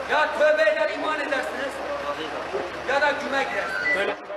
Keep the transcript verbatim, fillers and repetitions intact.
Ya tövbe eder iman edersiniz ya da güme girersiniz. Böyle.